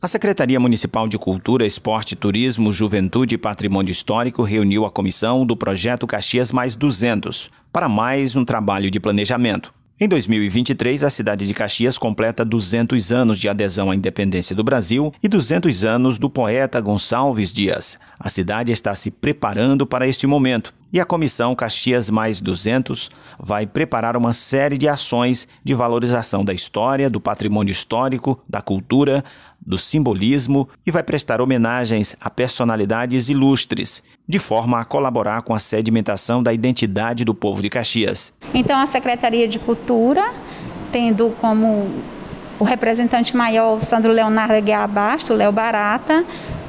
A Secretaria Municipal de Cultura, Esporte, Turismo, Juventude e Patrimônio Histórico reuniu a comissão do projeto Caxias Mais 200 para mais um trabalho de planejamento. Em 2023, a cidade de Caxias completa 200 anos de adesão à independência do Brasil e 200 anos do poeta Gonçalves Dias. A cidade está se preparando para este momento e a comissão Caxias Mais 200 vai preparar uma série de ações de valorização da história, do patrimônio histórico, da cultura, do simbolismo e vai prestar homenagens a personalidades ilustres, de forma a colaborar com a sedimentação da identidade do povo de Caxias. Então, a Secretaria de Cultura, tendo como o representante maior o Sandro Leonardo Aguiar Bastos, o Léo Barata,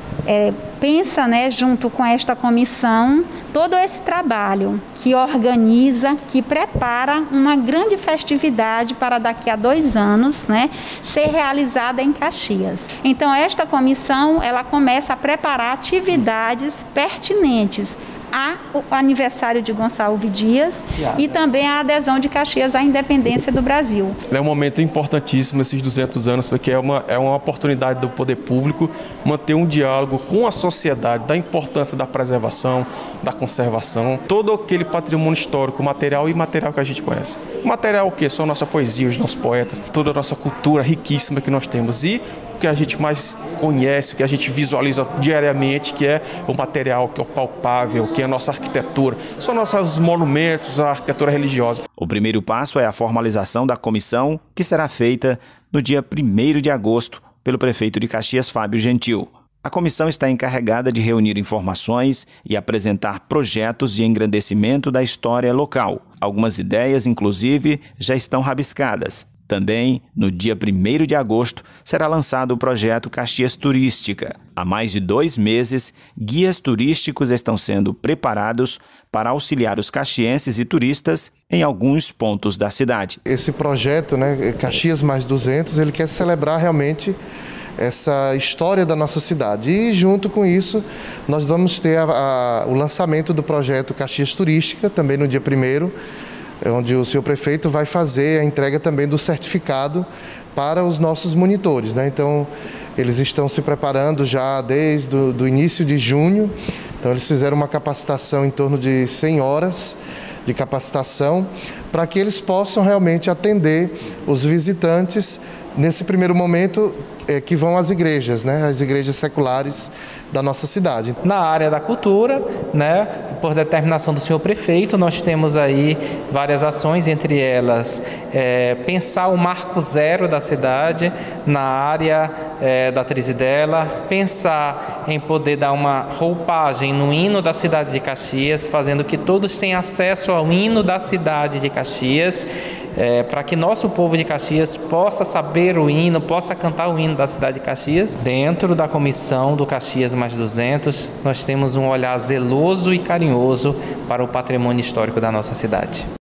pensa, junto com esta comissão, todo esse trabalho que organiza, que prepara uma grande festividade para daqui a 2 anos, ser realizada em Caxias. Então, esta comissão, ela começa a preparar atividades pertinentes ao aniversário de Gonçalves Dias e também a adesão de Caxias à independência do Brasil. É um momento importantíssimo esses 200 anos, porque é uma oportunidade do poder público manter um diálogo com a sociedade da importância da preservação, da conservação, todo aquele patrimônio histórico, material e imaterial que a gente conhece. O material o quê? São a nossa poesia, os nossos poetas, toda a nossa cultura riquíssima que nós temos e que a gente mais conhece, que a gente visualiza diariamente, que é o material, que é o palpável, que é a nossa arquitetura, são nossos monumentos, a arquitetura religiosa. O primeiro passo é a formalização da comissão, que será feita no dia 1º de agosto pelo prefeito de Caxias, Fábio Gentil. A comissão está encarregada de reunir informações e apresentar projetos de engrandecimento da história local. Algumas ideias, inclusive, já estão rabiscadas. Também, no dia 1º de agosto, será lançado o projeto Caxias Turística. Há mais de 2 meses, guias turísticos estão sendo preparados para auxiliar os caxienses e turistas em alguns pontos da cidade. Esse projeto, Caxias Mais 200, ele quer celebrar realmente essa história da nossa cidade. E junto com isso, nós vamos ter o lançamento do projeto Caxias Turística, também no dia 1º, onde o seu prefeito vai fazer a entrega também do certificado para os nossos monitores. Então, eles estão se preparando já desde o início de junho. Então, eles fizeram uma capacitação em torno de 100 horas de capacitação para que eles possam realmente atender os visitantes nesse primeiro momento que vão às igrejas, as igrejas seculares da nossa cidade. Na área da cultura, por determinação do senhor prefeito, nós temos aí várias ações, entre elas pensar o marco zero da cidade na área da Trizidela, pensar em poder dar uma roupagem no hino da cidade de Caxias, fazendo que todos tenham acesso ao hino da cidade de Caxias, para que nosso povo de Caxias possa saber o hino, possa cantar o hino da cidade de Caxias. Dentro da comissão do Caxias Mais 200, nós temos um olhar zeloso e carinhoso para o patrimônio histórico da nossa cidade.